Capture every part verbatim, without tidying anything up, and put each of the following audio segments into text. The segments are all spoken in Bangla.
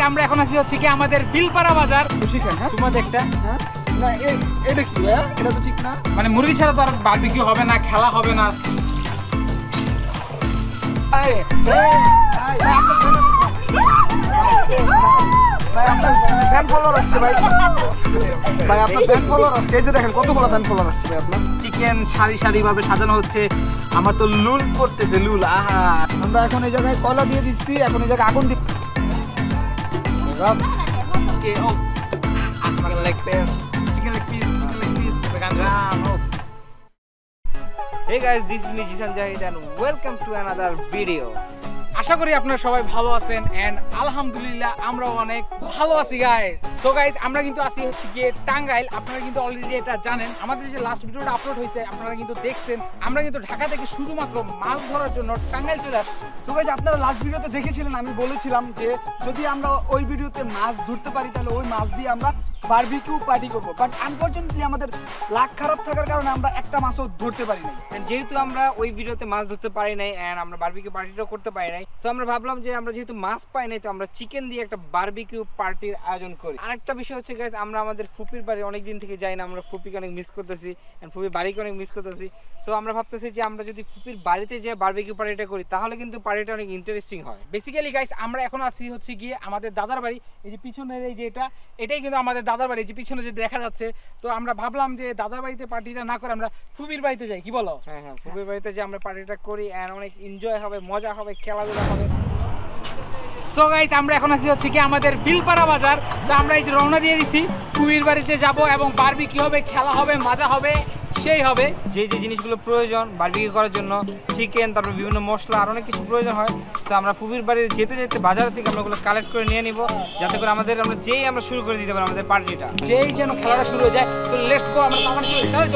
আমরা এখন আছি হচ্ছে কি আমাদের বিলপাড়া বাজার। শিখেন হ্যাঁ তোমাদের একটা হ্যাঁ না এটা কি ভাই এটা তো ঠিক না, মানে মুরগি ছাড়া তো আর বারবিকিউ হবে না, খেলা হবে না। আই আই ভাই আপনার ফ্যান ফলোয়ার আসছে ভাই, ভাই আপনার ফ্যান ফলোয়ার আসছে, এই যে দেখেন কতগুলো ফ্যান ফলোয়ার আসছে ভাই আপনার। চিকেন সারি সারি ভাবে সাজানো হচ্ছে, আমার তো লুল করতেছে লুল। আহা আমরা এখন এই জায়গায় কয়লা দিয়ে দিচ্ছি, এখন এই জায়গায় আগুন দিব। ওকে ও আমার like this chicken leg piece chicken leg piece গান ও। Hey guys, this is me Jisan Jahid and welcome to another video. আশা করি আপনারা সবাই ভালো আছেন এন্ড আলহামদুলিল্লাহ আমরাও অনেক ভালো আছি গাইস। সো গাইস আমরা কিন্তু আসি হচ্ছে গিয়ে টাঙ্গাইল, আপনারা কিন্তু অলরেডি এটা জানেন। আমাদের যে লাস্ট ভিডিওটা আপলোড হয়েছে আপনারা কিন্তু দেখছেন, আমরা কিন্তু ঢাকা থেকে শুধুমাত্র মাছ ধরার জন্য টাঙ্গাইল চলে আসছি। সো গাইস আপনারা লাস্ট ভিডিওতে দেখেছিলেন, আমি বলেছিলাম যে যদি আমরা ওই ভিডিওতে মাছ ধরতে পারি তাহলে ওই মাছ দিয়ে আমরা বারবিকিউ পার্টি করব, বাট আনফরচুনেটলি আমাদের লাক খারাপ থাকার কারণে আমরা একটা মাছও ধরতে পারি নাই। যেহেতু আমরা ওই ভিডিওতে মাছ ধরতে পারি নাই এন্ড আমরা বারবিকিউ পার্টিটাও করতে পারি নাই, সো আমরা ভাবলাম যে আমরা যেহেতু মাছ পাই নাই তো আমরা চিকেন দিয়ে একটা বারবিকিউ পার্টির আয়োজন করি। আরেকটা বিষয় হচ্ছে গাইস, আমরা আমাদের ফুপির বাড়ি অনেক দিন থেকে যাই না, আমরা ফুপিকে অনেক মিস করতেছি এন্ড ফুপির বাড়িকে অনেক মিস করতেছি। সো আমরা ভাবতেছি যে আমরা যদি ফুপির বাড়িতে যে বারবিকিউ পার্টিটা করি তাহলে কিন্তু পার্টিটা অনেক ইন্টারেস্টিং হয়। বেসিক্যালি গাইস আমরা এখন আছি হচ্ছে গিয়ে আমাদের দাদার বাড়ি, এই যে পিছনের এই যে এটা এটাই কিন্তু আমাদের দাদার বাড়ি, যে পিছনে যে দেখা যাচ্ছে। তো আমরা ভাবলাম যে দাদার বাড়িতে পার্টিটা না করে আমরা ফুপির বাড়িতে যাই, কি বলো? হ্যাঁ হ্যাঁ ফুপির বাড়িতে যে আমরা পার্টিটা করি এন্ড অনেক এনজয় হবে, মজা হবে, খেলাধুলা হবে। সো গাইস আমরা এখন আছি হচ্ছে কি আমাদের বিলপাড়া বাজার। তো আমরা এই যে রওনা দিয়ে দিছি, ফুপির বাড়িতে যাব এবং বারবিকিউ হবে, খেলা হবে, মজা হবে, সেই হবে। যে যে জিনিসগুলো প্রয়োজন বারবিকিউ করার জন্য, চিকেন তারপর বিভিন্ন মশলা আর অনেক কিছু প্রয়োজন হয়, তো আমরা ফুপির বাড়ির যেতে যেতে বাজার থেকে আমরা ওগুলো কালেক্ট করে নিয়ে নিব, যাতে করে আমাদের আমরা যেই আমরা শুরু করে দিতে পারি আমাদের পার্টিটা, যেই যেন খেলাটা শুরু হয়ে যায়। সো লেটস গো, আমরা আমার চল চল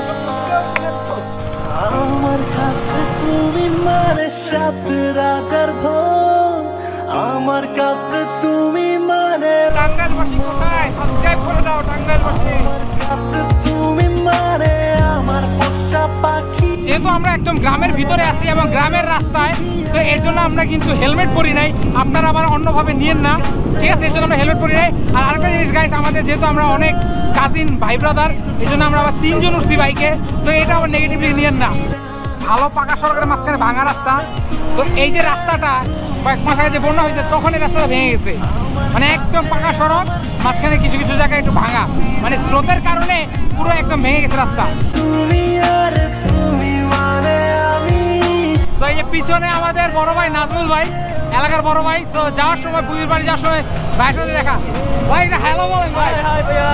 চল। আমার কাছে তুমি মানে সাত রাজার ধন, আমার কাছে তুমি মানে টাঙ্গাইলবাসী কোথায়? সাবস্ক্রাইব করে দাও টাঙ্গাইলবাসী। আমার কাছে তুমি মানে আমার পোষা পাখি। যেহেতু আমরা একদম গ্রামের ভিতরে আছি এবং গ্রামের রাস্তায়, তো এর জন্য আমরা কিন্তু হেলমেট পরি নাই, আপনারা আবার অন্যভাবে নিয়েন না, ঠিক আছে? এর জন্য আমরা হেলমেট পরি নাই। আর আরেকটা জিনিস গাইস, আমাদের যেহেতু আমরা অনেক কাজিন ভাই ব্রাদার, এই জন্য আমরা আবার তিনজন উঠছি বাইকে, তো এটা আবার নেগেটিভলি নিয়েন না। ভালো পাকা সড়কের মাঝখানে ভাঙা রাস্তা, তো এই যে রাস্তাটা কয়েক মাস আগে যে বন্যা হয়েছে তখন এই রাস্তাটা ভেঙে গেছে, মানে একদম পাকা সড়ক, মাঝখানে কিছু কিছু জায়গায় একটু ভাঙা, মানে স্রোতের কারণে পুরো একদম ভেঙে গেছে রাস্তা। তুমি আর তুমি মানে আমি। তো এই যে পিছনে আমাদের বড় ভাই নাজমুল ভাই, এলাকার বড় ভাই। তো যাওয়ার সময় পুজোর বাড়ি যাওয়ার সময় ভাইয়ের সাথে দেখা, ভাই একটা হ্যালো বলেন ভাই। হাই ভাইয়া।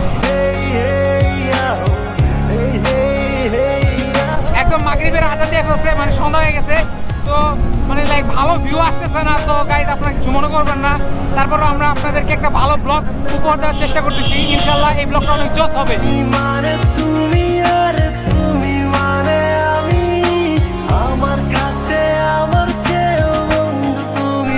একদম মাগরিবের আজান দিয়ে ফেলছে, মানে সন্ধ্যা হয়ে গেছে, তো মানে লাইক ভালো ভিউ আসতেছে না। তো গাইজ আপনারা কিছু মনে করবেন না, তারপরে আমরা আপনাদেরকে একটা ভালো ব্লগ উপহার দেওয়ার চেষ্টা করতেছি, ইনশাল্লাহ এই ব্লগটা অনেক জোস হবে। মানে তুমি আর তুমি মানে আমি, আমার কাছে আমার চেয়েও বন্ধু তুমি।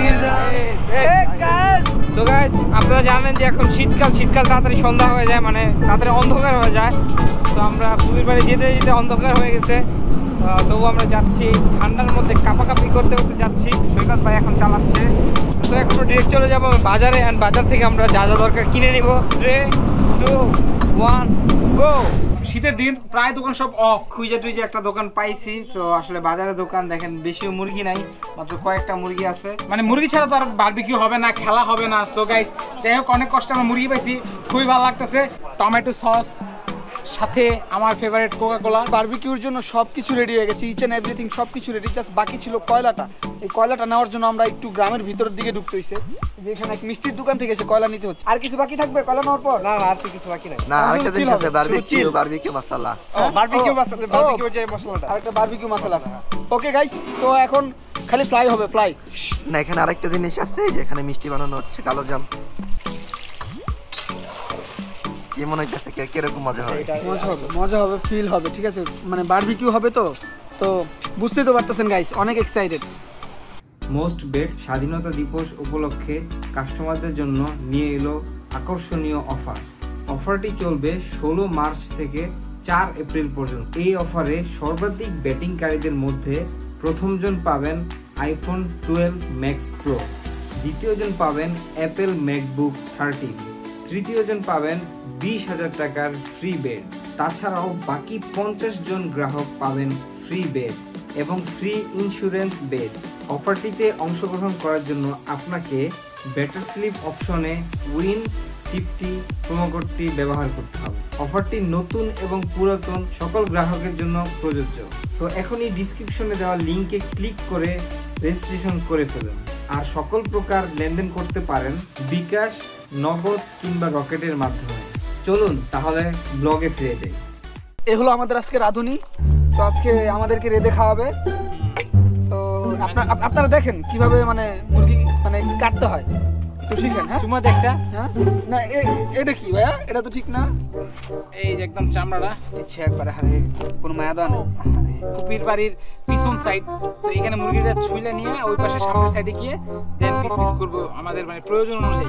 তো গাইস আপনারা জানেন যে এখন শীতকাল, শীতকাল তাড়াতাড়ি সন্ধ্যা হয়ে যায়, মানে তাড়াতাড়ি অন্ধকার হয়ে যায়। তো আমরা ফুপির বাড়ি যেতে যেতে অন্ধকার হয়ে গেছে, তবু আমরা যাচ্ছি ঠান্ডার মধ্যে কাঁপাকাঁপি করতে করতে যাচ্ছি। সৈকত ভাই এখন চালাচ্ছে, তো এখন ডিরেক্ট চলে যাবো বাজারে অ্যান্ড বাজার থেকে আমরা যা যা দরকার কিনে নিব। Three two one go. শীতের দিন প্রায় দোকান সব অফ, খুঁজে টুইজে একটা দোকান পাইছি। তো আসলে বাজারে দোকান দেখেন বেশি মুরগি নাই, মাত্র কয়েকটা মুরগি আছে, মানে মুরগি ছাড়া তো আর বারবিকিউ হবে না, খেলা হবে না। সো গাইস যাই হোক, অনেক কষ্টে আমরা মুরগি পাইছি, খুবই ভালো লাগতেছে। টমেটো সস সাথে আমার ফেভারিট কোকা কোলা। বারবিকিউর জন্য সব কিছু রেডি হয়ে গেছে, ইচ এন্ড এভরিথিং সব কিছু রেডি, জাস্ট বাকি ছিল কয়লাটা। এই কয়লাটা নেওয়ার জন্য আমরা একটু গ্রামের ভিতরের দিকে ঢুকতে হয়েছে, যেখানে এক মিষ্টির দোকান থেকে এসে কয়লা নিতে হচ্ছে। আর কিছু বাকি থাকবে কয়লা নেওয়ার পর? না আর তো কিছু বাকি নাই। না আরেকটা জিনিস আছে, বারবিকিউ বারবিকিউ মশলা। বারবিকিউ মশলা, বারবিকিউ যে মশলাটা, আরেকটা বারবিকিউ মশলা আছে। ওকে গাইস, সো এখন খালি ফ্লাই হবে, ফ্লাই না। এখানে আরেকটা জিনিস আছে, যেখানে মিষ্টি বানানো হচ্ছে, কালো জাম। কি মনে হচ্ছে কিরকম মজা হবে? মজা হবে, মজা হবে, ফিল হবে, ঠিক আছে? মানে বারবিকিউ হবে তো, তো বুঝতেই তো পারতেছেন গাইস, অনেক এক্সাইটেড। মোস্ট বেট স্বাধীনতা দিবস উপলক্ষে কাস্টমারদের জন্য নিয়ে এলো আকর্ষণীয় অফার। অফারটি চলবে ষোলো মার্চ থেকে চার এপ্রিল পর্যন্ত। এই অফারে সর্বাধিক ব্যাটিংকারীদের মধ্যে প্রথমজন পাবেন আইফোন টুয়েলভ ম্যাক্স প্রো, দ্বিতীয় জন পাবেন অ্যাপেল ম্যাকবুক থার্টিন, তৃতীয় জন পাবেন বিশ হাজার টাকার ফ্রি বেড। তাছাড়াও বাকি পঞ্চাশ জন গ্রাহক পাবেন ফ্রি বেড এবং ফ্রি ইন্স্যুরেন্স বেড। অফারটিতে অংশগ্রহণ করার জন্য আপনাকে বেটার স্লিপ অপশনে উইন ফিফটি প্রোমো কোডটি ব্যবহার করতে হবে। অফারটি নতুন এবং পুরাতন সকল গ্রাহকের জন্য প্রযোজ্য। সো এখনই ডিসক্রিপশনে দেওয়া লিঙ্কে ক্লিক করে রেজিস্ট্রেশন করে ফেলুন। আর সকল প্রকার লেনদেন করতে পারেন বিকাশ, নগদ কিংবা রকেটের মাধ্যমে। চলুন তাহলে ব্লগে ফিরে যাই। এ হলো আমাদের আজকে রাঁধুনি। তো আজকে আমাদেরকে রেঁধে খাওয়াবে। তো আপনারা আপনারা দেখেন কিভাবে মানে মুরগি মানে কাটতে হয়, একটু শিখেন। হ্যাঁ চুমা দেখটা হ্যাঁ না এটা কি ভাইয়া, এটা তো ঠিক না। এই যে একদম চামড়াটা ইচ্ছে একবারে হারে কোনো মায়া দেওয়া নেই। কুপির বাড়ির পিছন সাইড। তো এখানে মুরগিটা ছুইলে নিয়ে ওই পাশে সামনের সাইডে গিয়ে দেন পিস পিস করবো আমাদের মানে প্রয়োজন অনুযায়ী।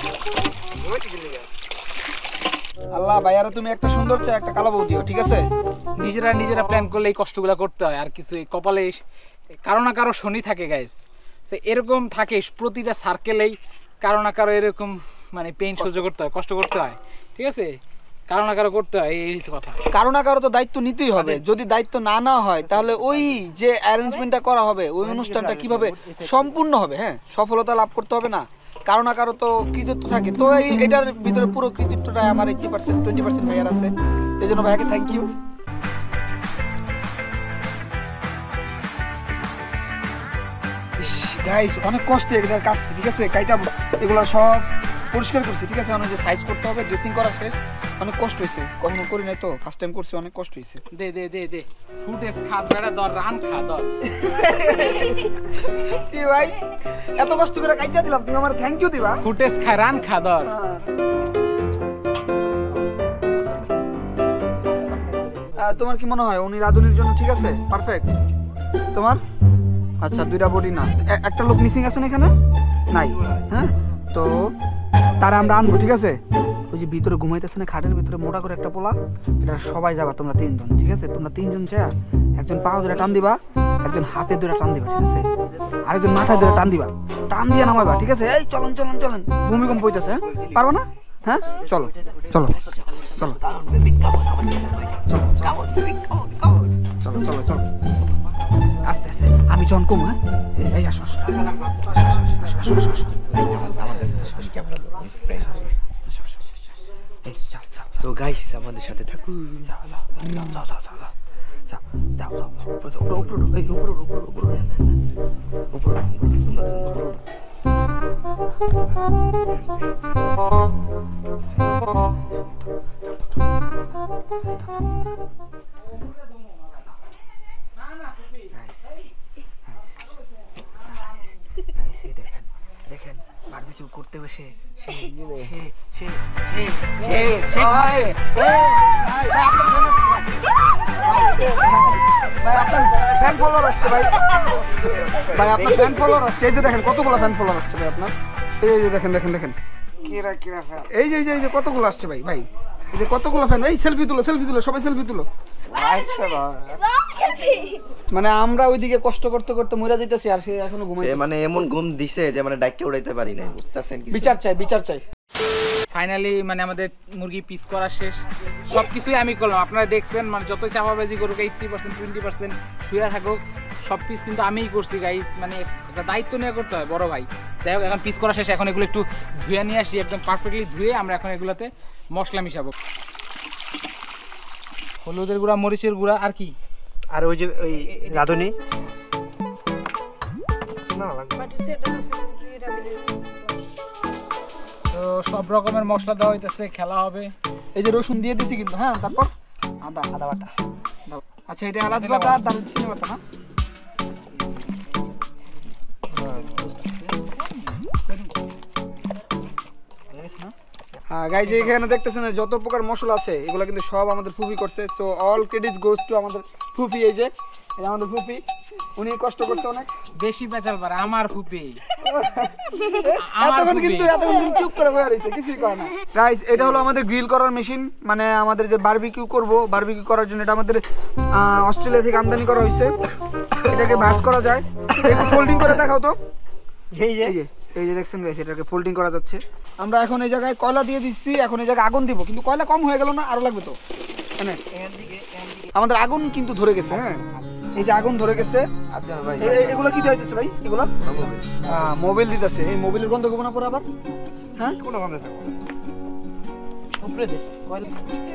আল্লাহ ভাইয়ারা তুমি একটা সুন্দর চা একটা কালো বউ দিও, ঠিক আছে? নিজেরা নিজেরা প্ল্যান করলে এই কষ্টগুলো করতে হয়, আর কিছু এই কপালে কারো না কারো শনি থাকে গাইস। সে এরকম থাকে প্রতিটা সার্কেলেই কারো না কারো এরকম মানে পেইন সহ্য করতে হয়, কষ্ট করতে হয়, ঠিক আছে? কারো না কারো করতে হয়, এই হচ্ছে কথা। কারো না কারো তো দায়িত্ব নিতেই হবে। যদি দায়িত্ব না নেওয়া হয় তাহলে ওই যে অ্যারেঞ্জমেন্টটা করা হবে ওই অনুষ্ঠানটা কিভাবে সম্পূর্ণ হবে, হ্যাঁ সফলতা লাভ করতে হবে না? কারো না কারো তো কৃতিত্ব থাকে। তো এই এটার ভিতরে পুরো কৃতিত্বটা আমার এইটটি পার্সেন্ট টোয়েন্টি পার্সেন্ট ভাইয়ার আছে। এই জন্য ভাইয়াকে থ্যাংক ইউ। গাইস অনেক কষ্টে এগুলো কাটছি, ঠিক আছে? কাইটা এগুলো সব পরিষ্কার করছি, ঠিক আছে? অনেক যে সাইজ করতে হবে, ড্রেসিং করা শেষ, অনেক কষ্ট হয়েছে। কখনো করি নাই তো, ফার্স্ট টাইম করছি, অনেক কষ্ট হয়েছে। দে দে দে দে ফুটেজ খাস বেড়া দর রান খা দর। কি ভাই এত কষ্ট করে কাইটা দিলাম, তুমি আমার থ্যাংক ইউ দিবা? ফুটেজ খা রান খা দর। তোমার কি মনে হয় উনি রাঁধুনির জন্য ঠিক আছে, পারফেক্ট? তোমার আচ্ছা দুইটা বডি না, একটা লোক মিসিং আছে না এখানে? নাই। হ্যাঁ তো তারা আমরা আনবো, ঠিক আছে? ওই যে ভিতরে ঘুমাইতেছে না খাটের ভিতরে মোটা করে একটা পোলা, এটা সবাই যাবা তোমরা তিনজন, ঠিক আছে? তোমরা তিনজন চেয়া একজন পা ধরে টান দিবা, একজন হাতে ধরে টান দিবা, ঠিক আছে? আরেকজন মাথায় ধরে টান দিবা, টান দিয়ে নামাইবা, ঠিক আছে? এই চলন চলন চলেন, ভূমিকম্প হইতেছে, হ্যাঁ পারবো না? হ্যাঁ চলো চলো চলো চলো চলো চলো আস্তে আস্তে, আমি জন কম। হ্যাঁ এই আসো আসো আসো আসো আসো আমার কাছে সো গাইস আমাদের সাথে থাকুন। যাও যাও যাও যাও যাও যাও যাও যাও যাও উপরে উপরে এই উপরে উপরে উপরে উপরে তোমরা উপরে। দেখেন বারবিকিউ করতে বসে সে সে সে সে সে ভাই আপনার ফ্যান ফলোয়ার আসছে ভাই, ভাই আপনার ফ্যান ফলোয়ার আসছে। এই যে দেখেন কতগুলো ফ্যান ফলোয়ার আসছে ভাই আপনার, এই যে দেখেন দেখেন দেখেন কিরা কিরা ফ্যান, এই যে এই যে কতগুলো আসছে ভাই, ভাই এই যে কতগুলো ফ্যান। এই সেলফি তুলো সেলফি তুলো সবাই সেলফি তুলো। মানে আমরা ওইদিকে কষ্ট করতে করতে মরে যাইতেছি আর সে এখনো ঘুমাইতেছে। মানে এমন ঘুম দিছে যে মানে ডাইকে উড়াইতে পারি নাই, বুঝতাছেন? বিচার চাই বিচার চাই। ফাইনালি মানে আমাদের মুরগি পিস করা শেষ, সব কিছুই আমি করলাম। আপনারা দেখছেন মানে যতই চাপাবাজি করুক, এইট্টি পার্সেন্ট টোয়েন্টি পার্সেন্ট শুয়ে থাকুক, সব পিস কিন্তু আমিই করছি গাইস। মানে একটা দায়িত্ব নিয়ে করতে হয় বড় ভাই। যাই হোক এখন পিস করা শেষ, এখন এগুলো একটু ধুয়ে নিয়ে আসি, একদম পারফেক্টলি ধুয়ে আমরা এখন এগুলোতে মশলা মিশাবো। হলুদের গুঁড়া, মরিচের গুঁড়া আর কি, আর ওই যে ওই রাঁধুনি তো সব রকমের মশলা দেওয়া হইতেছে, খেলা হবে। এই যে রসুন দিয়ে দিছি কিন্তু, হ্যাঁ তারপর আদা আদা বাটা দাও। আচ্ছা এটা এলাচ বাটা আর দারুচিনি বাটা না? গাইজ এখানে দেখতেছেন যত প্রকার মশলা আছে এগুলো কিন্তু সব আমাদের ফুফি করছে। So all credit goes to আমাদের ফুফি। এই যে এই আমাদের ফুফি, উনি কষ্ট করছে অনেক, বেশি বেচাল পারে আমার ফুপি। এতক্ষণ কিন্তু এতক্ষণ কিন্তু চুপ করে বসে রইছে, কিছুই কয় না। গাইজ এটা হলো আমাদের গ্রিল করার মেশিন, মানে আমাদের যে বারবিকিউ করব, বারবিকিউ করার জন্য এটা আমাদের অস্ট্রেলিয়া থেকে আমদানি করা হয়েছে। এটাকে ভাঁজ করা যায়, একটু ফোল্ডিং করে দেখাও তো। এই যে এই যে দেখছেন গাইস, এটাকে ফোল্ডিং করা যাচ্ছে। আমরা এখন এই জায়গায় কয়লা দিয়ে দিচ্ছি, এখন এই জায়গায় আগুন দিব, কিন্তু কয়লা কম হয়ে গেল না, আরো লাগবে তো। আমাদের আগুন কিন্তু ধরে গেছে। হ্যাঁ, এই যে আগুন ধরে গেছে। এগুলো কি দিতেছে ভাই? এগুলো হ্যাঁ মোবাইল দিতেছে। এই মোবাইলের গন্ধ গোবনা পরে আবার হ্যাঁ কোনো গন্ধ থাকবে উপরে দে কয়লা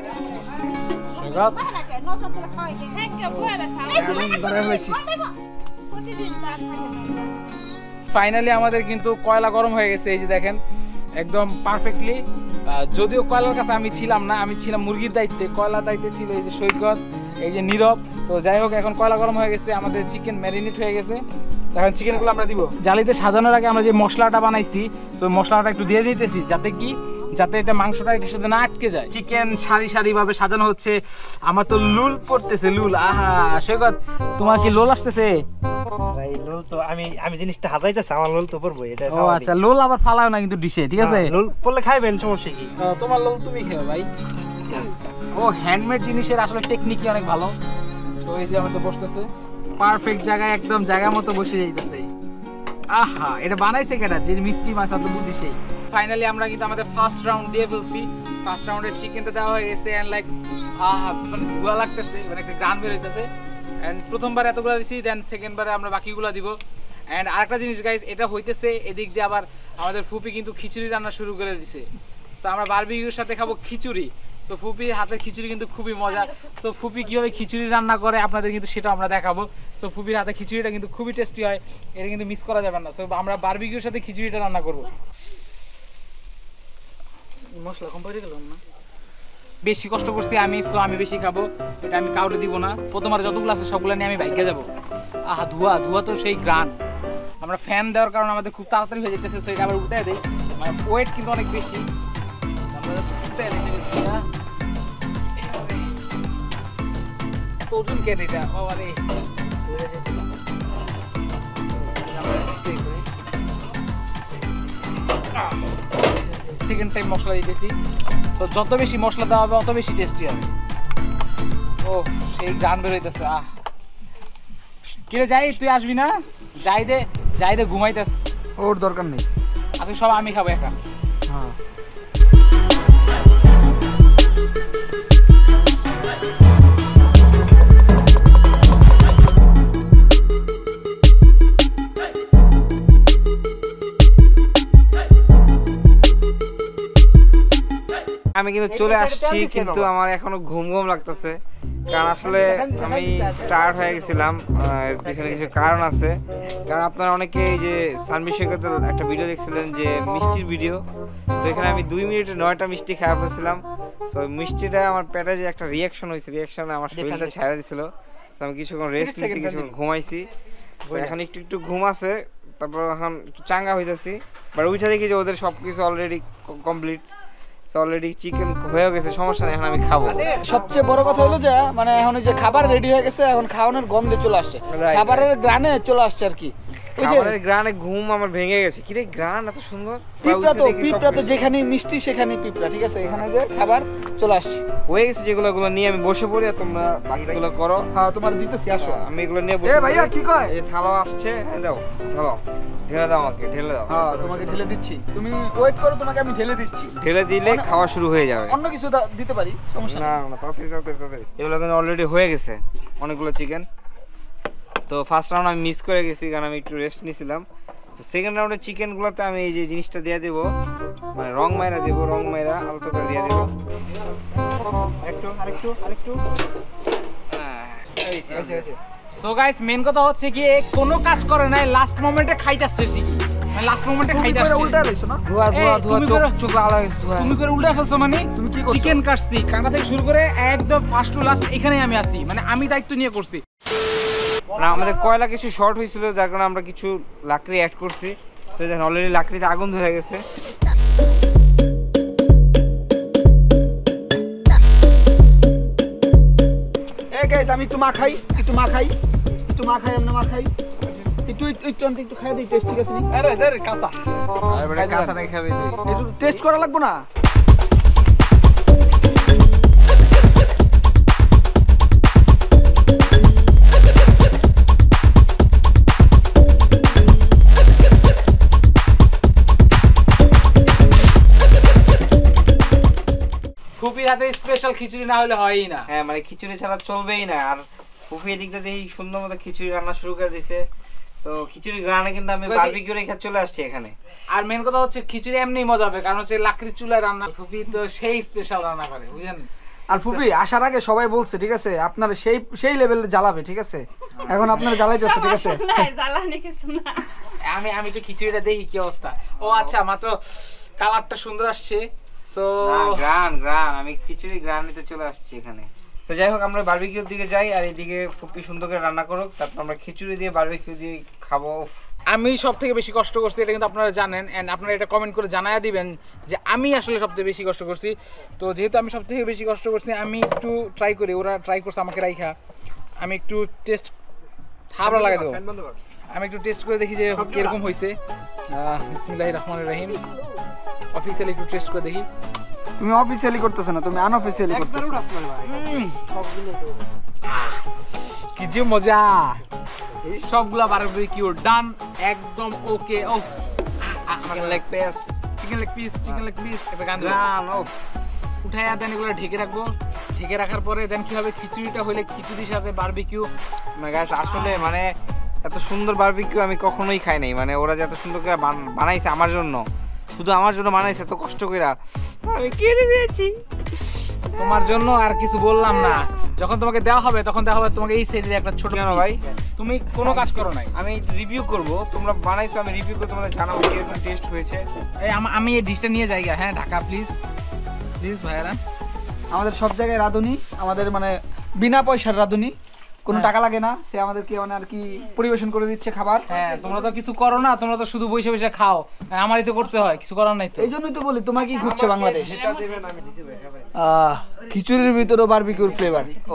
ফাইনালি আমাদের কিন্তু কয়লা গরম হয়ে গেছে। এই যে দেখেন একদম পারফেক্টলি। যদিও কয়লার কাছে আমি ছিলাম না, আমি ছিলাম মুরগির দায়িত্বে, কয়লার দায়িত্বে ছিল এই যে সৈকত, এই যে নীরব। তো যাই হোক, এখন কয়লা গরম হয়ে গেছে, আমাদের চিকেন ম্যারিনেট হয়ে গেছে। এখন চিকেনগুলো আমরা দিব জালিতে সাজানোর আগে। আমরা যে মশলাটা বানাইছি, তো মশলাটা একটু দিয়ে দিতেছি, যাতে কি যাতে এটা মাংসটা এটার সাথে না আটকে যায়। চিকেন সারি সারি ভাবে সাজানো হচ্ছে। আমার তো লুল পড়তেছে, লুল। আহা সৈকত, তোমার কি লোল আসতেছে? ভাই লোল তো আমি আমি জিনিসটা হাতাইতেছি, আমার লোল তো পড়বো এটা। ও আচ্ছা, লোল আবার ফালাও না কিন্তু ডিশে, ঠিক আছে? লোল পড়লে খাইবেন, সমস্যা কি? তোমার লোল তুমি খেও ভাই। ও হ্যান্ডমেড জিনিসের আসলে টেকনিকই অনেক ভালো। তো এই যে আমাদের বসতেছে পারফেক্ট জায়গায়, একদম জায়গা মতো বসে যাইতেছে। আহা, এটা বানাইছে কেটা? যে মিস্ত্রি মাছ অত বুদ্ধি সেই। ফাইনালি আমরা কিন্তু আমাদের ফার্স্ট রাউন্ড দিয়ে ফেলছি। ফার্স্ট রাউন্ডের চিকেনটা দেওয়া হয়ে গেছে। এন্ড লাইক আহা, মানে ধোয়া লাগতেছে, মানে একটা গান বের হইতেছে। এন্ড প্রথমবার এতগুলো দিছি, দেন সেকেন্ড বারে আমরা বাকিগুলো দিব। এন্ড আরেকটা জিনিস গাইস, এটা হইতেছে এদিক দিয়ে আবার আমাদের ফুপি কিন্তু খিচুড়ি রান্না শুরু করে দিছে। সো আমরা বারবিকিউর সাথে খাবো খিচুড়ি। সো ফুপির হাতের খিচুড়ি কিন্তু খুবই মজা। সো ফুপি কীভাবে খিচুড়ি রান্না করে আপনাদের কিন্তু সেটা আমরা দেখাবো। সো ফুপির হাতে খিচুড়িটা কিন্তু খুবই টেস্টি হয়, এটা কিন্তু মিস করা যাবে না। সো আমরা বারবিকিউর সাথে খিচুড়িটা রান্না করবো। মশলা কম পড়ে গেল না, বেশি কষ্ট করছি আমি, সো আমি বেশি খাবো, এটা আমি কাউকে দিব না। প্রথমবার যতগুলো আছে সবগুলো নিয়ে আমি বাইকে যাবো। আহা ধোয়া ধোয়া তো সেই গ্রান। আমরা ফ্যান দেওয়ার কারণে আমাদের খুব তাড়াতাড়ি হয়ে যেতেছে, সো এটা আবার উঠে দেয়, মানে ওয়েট কিন্তু অনেক বেশি। আমরা জাস্ট উঠে দেয় না ওজন কেন এটা বাবারে। সেকেন্ড টাইম মশলা দিতেছি, তো যত বেশি মশলা দেওয়া হবে অত বেশি টেস্টি হবে। ও সেই গান বের হইতেছে। আহ কিরে যাই, তুই আসবি না? যাই দে যাই দে ঘুমাইতেস, ওর দরকার নেই, আজকে সব আমি খাবো একা। হ্যাঁ আমি কিন্তু চলে আসছি, কিন্তু আমার এখনো ঘুম ঘুম লাগতেছে, কারণ আসলে আমি টায়ার্ড হয়ে গেছিলাম। পিছনে কিছু কারণ আছে, কারণ আপনারা অনেকে এই যে সানবি সৈকতের একটা ভিডিও দেখছিলেন যে মিষ্টির ভিডিও, তো এখানে আমি দুই মিনিটে নয়টা মিষ্টি খাওয়া ফেলছিলাম। তো মিষ্টিটা আমার পেটে যে একটা রিয়াকশন হয়েছে, রিয়াকশনে আমার শরীরটা ছাড়া দিছিল। তো আমি কিছুক্ষণ রেস্ট নিয়েছি, কিছুক্ষণ ঘুমাইছি। তো এখন একটু একটু ঘুম আছে, তারপর এখন একটু চাঙ্গা হইতেছি। বাট ওইটা দেখি যে ওদের সব কিছু অলরেডি কমপ্লিট, অলরেডি চিকেন হয়ে গেছে, সমস্যা নেই, এখন আমি খাবো। সবচেয়ে বড় কথা হলো যে মানে এখন যে খাবার রেডি হয়ে গেছে, এখন খাওয়ানোর গন্ধে চলে আসছে, খাবারের গ্রানে চলে আসছে আর কি। ওই যে খাবারের গ্রানে ঘুম আমার ভেঙে গেছে। কি রে গ্রান এত সুন্দর, পিঁপড়া তো পিঁপড়া তো যেখানে মিষ্টি সেখানে পিঁপড়া, ঠিক আছে? এখানে যে খাবার চলে আসছে হয়ে গেছে, যেগুলো গুলো নিয়ে আমি বসে পড়ি, আর তোমরা বাকিগুলো করো। হ্যাঁ তোমার দিতেছি, আসো। আমি এগুলো নিয়ে বসে। এ ভাইয়া কি কয়? এই থালা আসছে, হ্যাঁ দাও, ঢালো, ঢেলে দাও আমাকে, ঢেলে দাও। হ্যাঁ তোমাকে ঢেলে দিচ্ছি, তুমি ওয়েট করো, তোমাকে আমি ঢেলে দিচ্ছি। ঢেলে দিলে খাওয়া শুরু হয়ে যাবে। অন্য কিছু দিতে পারি, সমস্যা না না, তাড়াতাড়ি তাড়াতাড়ি তাড়াতাড়ি। এগুলো কিন্তু অলরেডি হয়ে গেছে অনেকগুলো চিকেন। তো ফার্স্ট রাউন্ড আমি মিস করে গেছি, কারণ আমি একটু রেস্ট নিয়েছিলাম। তো সেকেন্ড রাউন্ডের চিকেনগুলোতে আমি এই যে জিনিসটা দিয়ে দেবো, মানে রং মাইরা দেবো, রং মাইরা আলতো করে দিয়ে দেবো। আরেকটু আরেকটু আরেকটু সো গাইস, মেন কথা হচ্ছে কি কোনো কাজ করে নাই, লাস্ট মোমেন্টে খাইতাছে ঠিকই, মানে লাস্ট মোমেন্টে খাইতাছে। উল্টা লাইছো না? ধোয়া ধোয়া ধোয়া, চোখ চোখ লাল হয়ে গেছে। তুমি করে উল্টা ফেলছো, মানে তুমি কি করছো? চিকেন কাটছি কাঁটা থেকে শুরু করে একদম ফার্স্ট টু লাস্ট এখানেই আমি আছি, মানে আমি দায়িত্ব নিয়ে করছি। না আমাদের কয়লা কিছু শর্ট হয়েছিল, যার কারণে আমরা কিছু লাকড়ি অ্যাড করছি। তো দেখেন অলরেডি লাকড়িতে আগুন ধরে গেছে। এই গাইস, আমি একটু মাখাই, একটু মাখাই, একটু মাখাই, আমরা মাখাই, একটু একটু একটু একটু খাই দিই, টেস্ট ঠিক আছে নি? আরে আরে কাঁচা, আর বড় কাঁচা নাই খাবে তুই, একটু টেস্ট করা লাগবে না? ফুপির হাতে স্পেশাল খিচুড়ি না হলে হয়ই না। হ্যাঁ মানে খিচুড়ি ছাড়া চলবেই না। আর ফুপি এদিকটা দেখি সুন্দর মতো খিচুড়ি রান্না শুরু করে দিছে। তো খিচুড়ি গ্রানে কিন্তু আমি বারবিকিউ রেখে চলে আসছি এখানে। আর মেন কথা হচ্ছে খিচুড়ি এমনি মজা হবে, কারণ হচ্ছে লাকড়ির চুলায় রান্না। ফুপি তো সেই স্পেশাল রান্না করে বুঝলেন। আর ফুপি আসার আগে সবাই বলছে ঠিক আছে আপনার সেই সেই লেভেলে জ্বালাবে, ঠিক আছে এখন আপনার জ্বালাইতেছে, ঠিক আছে আমি আমি তো খিচুড়িটা দেখি কি অবস্থা। ও আচ্ছা, মাত্র কালারটা সুন্দর আসছে। সো গ্রান গ্রান আমি খিচুড়ি গ্রান নিতে চলে আসছি এখানে। তো যাই হোক আমরা বারবিকিউর দিকে যাই, আর এদিকে ফুপি সুন্দর করে রান্না করুক, তারপর আমরা খিচুড়ি দিয়ে বারবিকিউ দিয়ে খাবো। আমি সব থেকে বেশি কষ্ট করছি, এটা কিন্তু আপনারা জানেন, এন্ড আপনারা এটা কমেন্ট করে জানায়া দিবেন যে আমি আসলে সবথেকে বেশি কষ্ট করছি। তো যেহেতু আমি সব থেকে বেশি কষ্ট করছি, আমি একটু ট্রাই করি, ওরা ট্রাই করছে আমাকে রাইখা, আমি একটু টেস্ট হাবড়া লাগাই দেবো। আমি একটু টেস্ট করে দেখি যে কিরকম হয়েছে। বিসমিল্লাহির রহমানির রহিম। অফিসিয়ালি একটু টেস্ট করে দেখি। তুমি অফিসিয়ালি করতেছো না, তুমি আনঅফিসিয়ালি করতেছো। কি যে মজা, সবগুলা বারবিকিউ ডান, একদম ওকে। ও chicken leg piece chicken leg piece chicken leg piece এটা গান গ্রান ও উঠাইয়া দেন, এগুলো ঢেকে রাখবো। ঢেকে রাখার পরে দেন কি হবে, খিচুড়িটা হলে খিচুড়ির সাথে বারবিকিউ। গাইস আসলে মানে এত সুন্দর বারবিকিউ আমি কখনোই খাই নাই। মানে ওরা যে এত সুন্দর করে বানাইছে আমার জন্য, শুধু আমার জন্য বানাইছে, এত কষ্ট করে আমি কিনে দিয়েছি তোমার জন্য। আর কিছু বললাম না, যখন তোমাকে দেওয়া হবে তখন দেওয়া হবে তোমাকে এই সাইডে একটা ছোট। কেন ভাই, তুমি কোনো কাজ করো নাই। আমি রিভিউ করব, তোমরা বানাইছো, আমি রিভিউ করে তোমাদের জানাবো কিরকম টেস্ট হয়েছে। এই আমি এই ডিশটা নিয়ে যাই। হ্যাঁ ঢাকা প্লিজ প্লিজ ভাইরা। আমাদের সব জায়গায় রাঁধুনি, আমাদের মানে বিনা পয়সার রাঁধুনি, কোনো টাকা লাগে না, সে আমাদেরকে মানে আর কি পরিবেশন করে দিচ্ছে খাবার। হ্যাঁ তোমরা তো কিছু করো না, তোমরা তো শুধু বসে বসে খাও, আমারই তো করতে হয়, কিছু করার নাই তো। এই জন্যই তো বলি তোমার কি ঘুরছে বাংলাদেশ। আহ খিচুড়ির ভিতরে বারবিকিউর ফ্লেভার। ও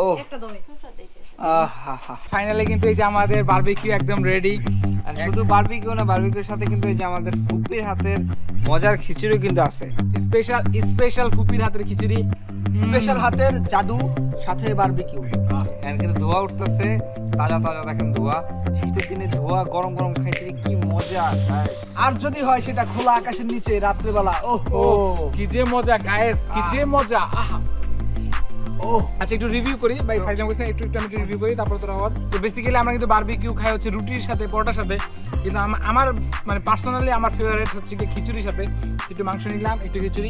ফাইনালি কিন্তু এই যে আমাদের বারবিকিউ একদম রেডি। আর শুধু বারবিকিউ না, বারবিকিউর সাথে কিন্তু এই যে আমাদের ফুপির হাতের মজার খিচুড়ি কিন্তু আছে। স্পেশাল স্পেশাল ফুপির হাতের খিচুড়ি, স্পেশাল হাতের জাদু সাথে বারবিকিউ। এখানে কিন্তু ধোয়া উঠতেছে, তাজা তাজা দেখেন ধোয়া। শীতের দিনে ধোয়া গরম গরম খাইতে কি মজা। আর যদি হয় সেটা খোলা আকাশের নিচে রাত্রেবেলা, ওহ ও কি যে মজা গাইস, কি যে মজা। আহা ও আচ্ছা একটু রিভিউ করি ভাই, ফাইনাল কোশ্চেন একটু একটু আমি একটু রিভিউ করি, তারপর তোরা আবার। তো বেসিক্যালি আমরা কিন্তু বারবিকিউ খাই হচ্ছে রুটির সাথে, পরোটার সাথে, কিন্তু আমার মানে পার্সোনালি আমার ফেভারিট হচ্ছে কি খিচুড়ির সাথে। একটু মাংস নিলাম, একটু খিচুড়ি,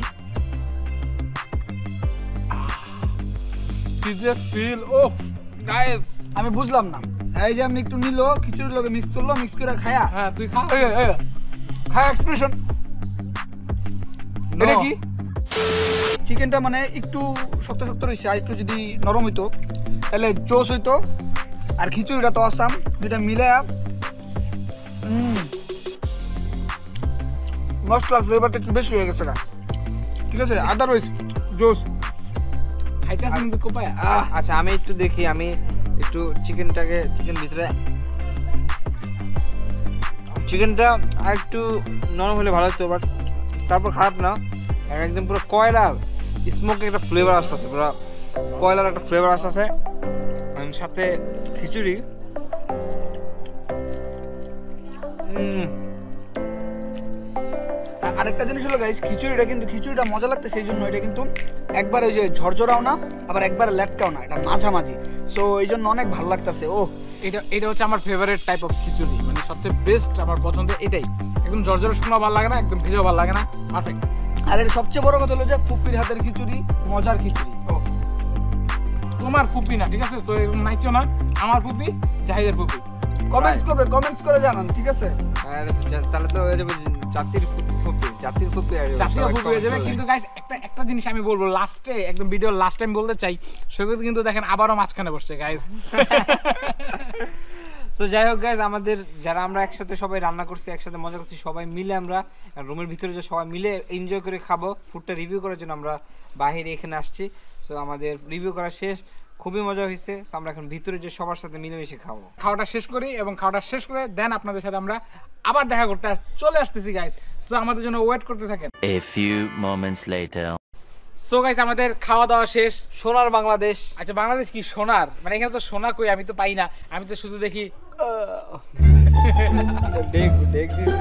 কি যে ফিল। ওফ গাইস আমি বুঝলাম না, এই যে আমি একটু নিলো খিচুড়ির লগে মিক্স করলো, মিক্স করে খায়া। হ্যাঁ তুই খা খায়া এক্সপ্রেশন। এটা কি চিকেনটা মানে একটু শক্ত শক্ত রয়েছে, আর একটু যদি নরম হইতো তাহলে জোস হইতো। আর খিচুড়িটা তো আসাম, দুটা মিলে মশলার ফ্লেভারটা একটু বেশি হয়ে গেছে না, ঠিক আছে। আদারওয়াইজ জোস খাইতেছেন কিন্তু কোপায়। আচ্ছা আমি একটু দেখি, আমি একটু চিকেনটাকে চিকেন ভিতরে চিকেনটা আর একটু নরম হলে ভালো হতো, বাট তারপর খারাপ না। একদম পুরো কয়লার স্মোকে একটা ফ্লেভার আসতেছে, পুরো কয়লার একটা ফ্লেভার আসতেছে, সাথে খিচুড়ি। আরেকটা জিনিস হলো গাইস, খিচুড়িটা কিন্তু খিচুড়িটা মজা লাগতে সেই জন্য এটা কিন্তু একবার ওই যে ঝরঝরাও না, আবার একবার ল্যাটকাও না, এটা মাঝামাঝি। সো এই জন্য অনেক ভালো লাগতেছে। ও এটা এটা হচ্ছে আমার ফেভারিট টাইপ অফ খিচুড়ি, মানে সবচেয়ে বেস্ট আমার পছন্দের এটাই। একদম ঝরঝরে শুকনো ভালো লাগে না, একদম ভেজেও ভালো লাগে না, পারফেক্ট। আর এর সবচেয়ে বড় কথা হলো যে ফুপির হাতের খিচুড়ি মজার খিচুড়ি। ও তোমার ফুপি না, ঠিক আছে, তো এরকম নাইছো না, আমার ফুপি জাহিদের ফুপি। কমেন্টস করবে, কমেন্টস করে জানান, ঠিক আছে। তাহলে তো হয়ে যাবে জাতির ফুপি, জাতির ফুপি জাতির ফুপি হয়ে যাবে। কিন্তু গাইস একটা একটা জিনিস আমি বলবো লাস্টে, একদম ভিডিও লাস্ট টাইম বলতে চাই, সেগুলো কিন্তু দেখেন আবারও মাঝখানে বসছে গাইস। সো যাই হোক গাইস, আমাদের যারা আমরা একসাথে সবাই রান্না করছি, একসাথে মজা করছি, সবাই মিলে আমরা রুমের ভিতরে যে সবাই মিলে এনজয় করে খাবো, ফুডটা রিভিউ করার জন্য আমরা বাইরে এখানে আসছি। সো আমাদের রিভিউ করা শেষ, খুবই মজা হয়েছে। সো আমরা এখন ভিতরে যে সবার সাথে মিলেমিশে খাবো। খাওয়াটা শেষ করি এবং খাওয়াটা শেষ করে দেন আপনাদের সাথে আমরা আবার দেখা করতে চলে আসতেছি গাইস। সো আমাদের জন্য ওয়েট করতে থাকেন। A few moments later. So guys আমাদের খাওয়া দাওয়া শেষ। সোনার বাংলাদেশ। আচ্ছা বাংলাদেশ কি সোনার? মানে এখানে তো সোনা কই, আমি তো পাই না, আমি তো শুধু দেখি ডেক ডেক দিছি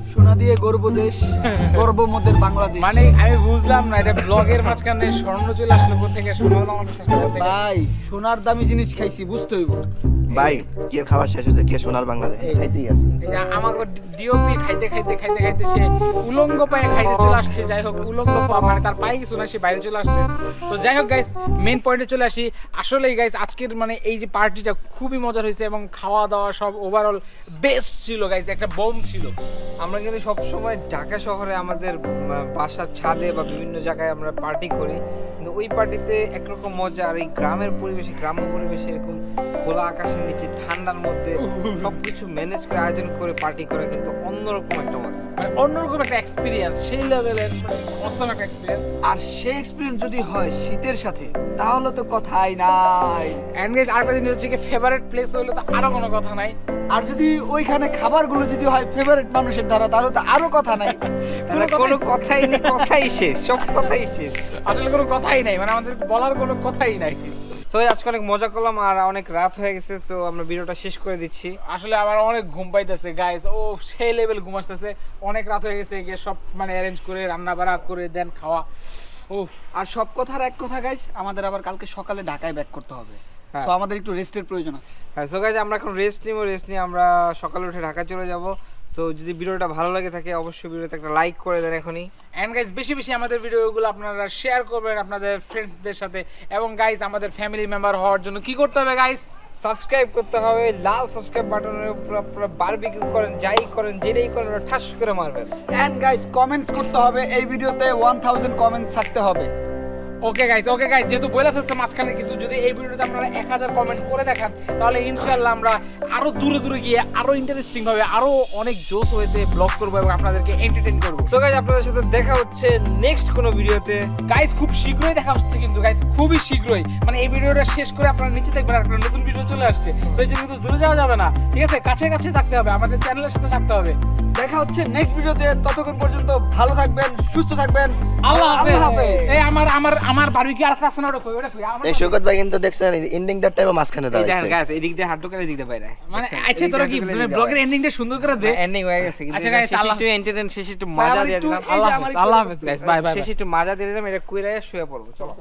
সোনা দিয়ে গর্ব দেশ, গর্ব মোদের বাংলাদেশ। মানে আমি বুঝলাম না এটা ব্লগের মাঝখানে স্বর্ণ চলে আসলো কোথা থেকে, সোনার বাংলাদেশ আসলো কোথা থেকে? ভাই সোনার দামি জিনিস খাইছি, বুঝতে হইব। ভাই কে খাওয়া শেষ হয়েছে, কে সোনার বাংলাদেশ খাইতেই আছে। এই যে আমাকে ডিওপি খাইতে খাইতে খাইতে খাইতে সে উলঙ্গ পায়ে খাইতে চলে আসছে। যাই হোক, উলঙ্গ পা মানে তার পায়ে কিছু না, সে বাইরে চলে আসছে। তো যাই হোক গাইস, মেইন পয়েন্টে চলে আসি। আসলেই গাইস আজকের মানে এই যে পার্টিটা খুবই মজার হয়েছে এবং খাওয়া দাওয়া সব ওভারঅল বেস্ট ছিল গাইস, একটা বোম ছিল। আমরা কিন্তু সবসময় ঢাকা শহরে আমাদের বাসার ছাদে বা বিভিন্ন জায়গায় আমরা পার্টি করি, কিন্তু ওই পার্টিতে একরকম মজা। আর এই গ্রামের পরিবেশে, গ্রাম্য পরিবেশে এরকম খোলা আকাশের নিচে ঠান্ডার মধ্যে সবকিছু ম্যানেজ করে আয়োজন করে পার্টি করে কিন্তু অন্যরকম একটা মজা, মানে অন্যরকম একটা এক্সপিরিয়েন্স, সেই লেভেলের অসম একটা এক্সপিরিয়েন্স। আর সেই এক্সপিরিয়েন্স যদি হয় শীতের সাথে তাহলে তো কথাই নাই। এন্ড গাইস আরেকটা জিনিস হচ্ছে কি, ফেভারিট প্লেস হলে তো আরো কোনো কথা নাই। আর যদি ওইখানে খাবারগুলো যদি হয় ফেভারিট মানুষের দ্বারা তাহলে তো আরো কথা নাই। তাহলে কোনো কথাই নেই, কথাই শেষ, সব কথাই শেষ, আসলে কোনো কথাই নাই, মানে আমাদের বলার কোনো কথাই নাই। সো আজকে অনেক মজা করলাম আর অনেক রাত হয়ে গেছে, সো আমরা ভিডিওটা শেষ করে দিচ্ছি। আসলে আমার অনেক ঘুম পাইতেছে গাইস, ও সেই লেভেল ঘুম আসতেছে, অনেক রাত হয়ে গেছে, গিয়ে সব মানে অ্যারেঞ্জ করে রান্না বাড়া করে দেন খাওয়া। উফ, আর সব কথার এক কথা গাইস, আমাদের আবার কালকে সকালে ঢাকায় ব্যাক করতে হবে, হ্যাঁ। সো আমাদের একটু রেস্টের প্রয়োজন আছে। হ্যাঁ, সো গাইস আমরা এখন রেস্ট নিব, রেস্ট নিয়ে আমরা সকালে উঠে ঢাকা চলে যাব। সো যদি ভিডিওটা ভালো লাগে থাকে অবশ্যই ভিডিওতে একটা লাইক করে দেন এখনই। এন্ড গাইস বেশি বেশি আমাদের ভিডিওগুলো আপনারা শেয়ার করবেন আপনাদের ফ্রেন্ডসদের সাথে। এবং গাইস আমাদের ফ্যামিলি মেম্বার হওয়ার জন্য কি করতে হবে গাইস? সাবস্ক্রাইব করতে হবে, লাল সাবস্ক্রাইব বাটনের উপর পুরো বারবিকিউ করেন, যাই করেন, যেটাই করেন ওটা ঠাস করে মারবেন। এন্ড গাইস কমেন্টস করতে হবে, এই ভিডিওতে ওয়ান থাউজেন্ড কমেন্টস থাকতে হবে। ওকে গাইস, ওকে গাইস, যেহেতু বলে ফেলছে মাঝখানে কিছু, যদি এই ভিডিওতে আপনারা এক হাজার কমেন্ট করে দেখান তাহলে ইনশাআল্লাহ আমরা আরো দূরে দূরে গিয়ে আরো ইন্টারেস্টিং ভাবে আরো অনেক জোস হয়েছে ব্লগ করবো এবং আপনাদেরকে এন্টারটেইন করবো। সো গাইস আপনাদের সাথে দেখা হচ্ছে নেক্সট কোনো ভিডিওতে। গাইস খুব শীঘ্রই দেখা হচ্ছে কিন্তু গাইস, খুবই শীঘ্রই, মানে এই ভিডিওটা শেষ করে আপনারা নিচে দেখবেন আর একটা নতুন ভিডিও চলে আসছে। তো এই জন্য কিন্তু দূরে যাওয়া যাবে না, ঠিক আছে? কাছে কাছে থাকতে হবে, আমাদের চ্যানেলের সাথে থাকতে হবে। দেখা হচ্ছে নেক্সট ভিডিওতে, ততক্ষণ পর্যন্ত ভালো থাকবেন, সুস্থ থাকবেন, আল্লাহ হাফেজ। এই আমার আমার আমার বারবিকিউ আর ক্লাস না ওটা ওটা এই শৌকত ভাই কিন্তু দেখছেন এন্ডিং টার টাইমে মাঝখানে এই দেখেন দাঁড়াইছে। গাইস এদিক দিয়ে হাঁটু করে এদিক দিয়ে বাইরে, মানে আচ্ছা তোরা কি ব্লগের এন্ডিংটা সুন্দর করে দে? এন্ডিং হয়ে গেছে কিন্তু আচ্ছা, guys, শেষে আল্লাহ একটু এন্টারটেইন, শেষে একটু মজা দিয়ে দিলাম। আল্লাহ হাফেজ, আল্লাহ হাফেজ গাইস, বাই বাই। শেষে একটু মজা দিয়ে দিলাম, এটা কইরা শুয়ে পড়বো। চলো।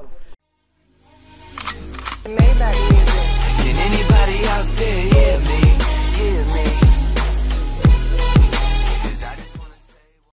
Can anybody out there hear me? Hear me?